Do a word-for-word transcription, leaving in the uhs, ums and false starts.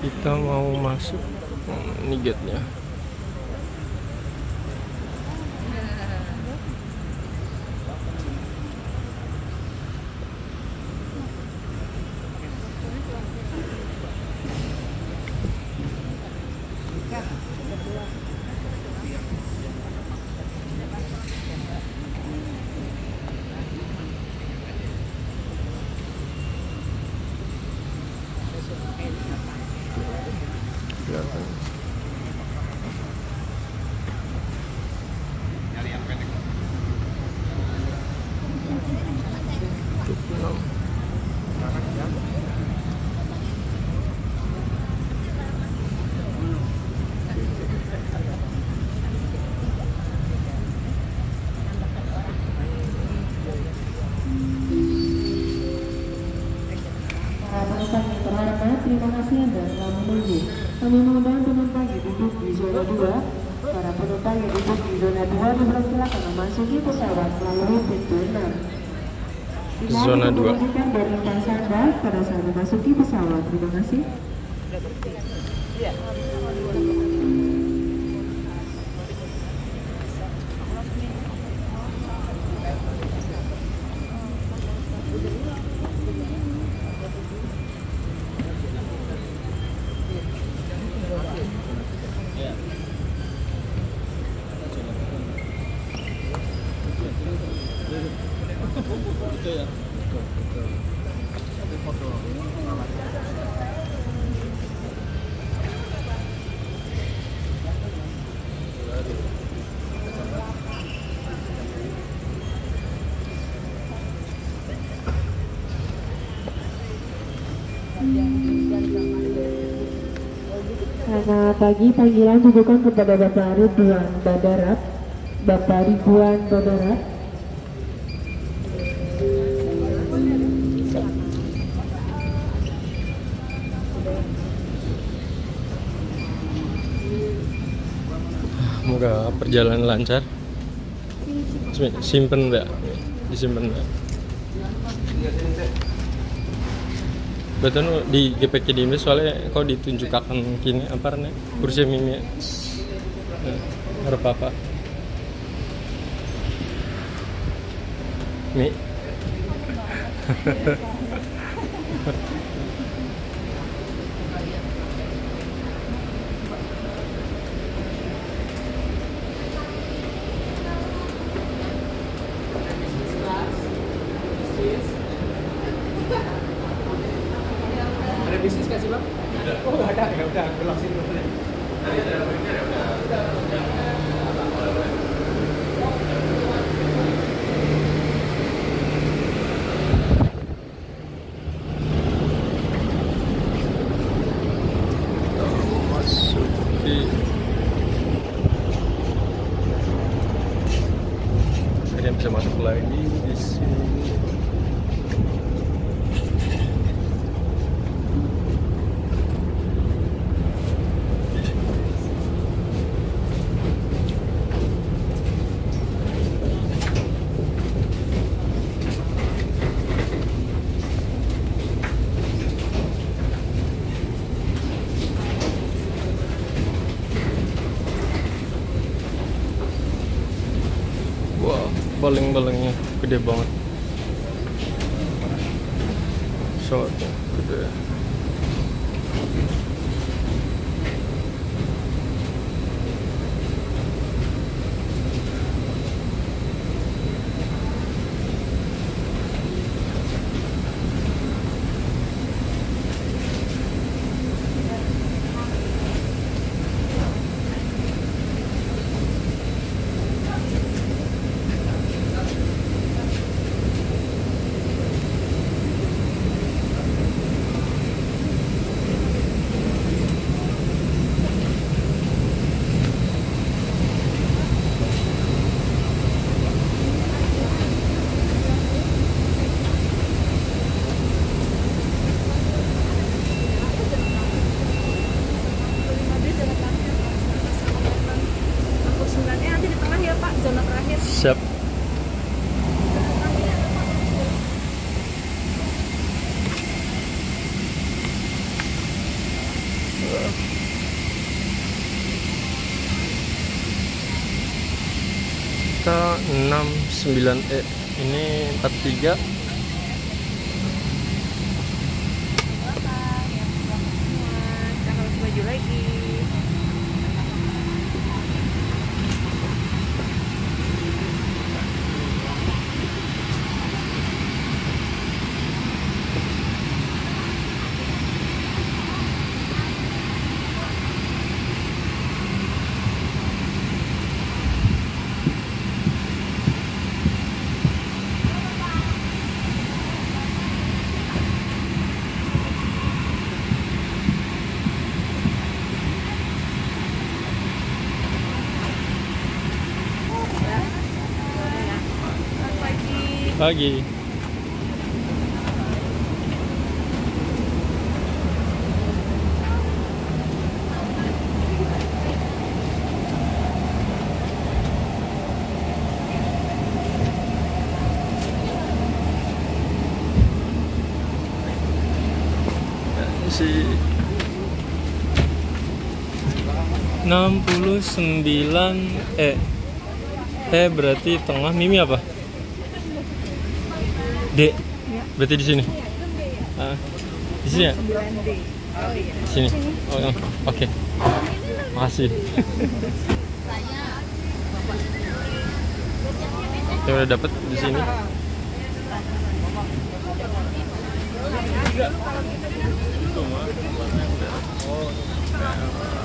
Kita mau masuk. Hmm, ini gate-nya. Kelihatan. Tutup enam. Terima kasih Anda telah menunggu. Kami mengundang penumpang yang duduk di zona dua. Para penumpang yang duduk di zona dua dipersilakan memasuki pesawat melalui pintu enam. Zona dua. Dari tas Anda pada saat memasuki pesawat. Terima kasih. Selamat pagi, panggilan ditujukan kepada Bapak Ridwan Badarat. Bapak Ridwan Badarat. Semoga perjalanan lancar. Simpen mbak, disimpan mbak. Betul di G P K di ini soalnya kau ditunjukkan kini apa nih kursi mimi harap apa mi bisnis kasih bang? Oh nggak ada, nggak udah belum sih belum. Masuki. Kalian bisa masuk lagi di sini. Wah, baleng-balengnya gede banget. Shotnya gede. Siap. K enam sembilan E ini empat tiga. Kita harus baju lagi. Pagi. Si enam puluh sembilan E. E berarti tengah. Mimi apa? D. Berarti di sini. Ah, di sini ya? sembilan D. Oh iya. Di sini. Oh, oh, oke. Makasih. Saya udah dapet di sini. Oh,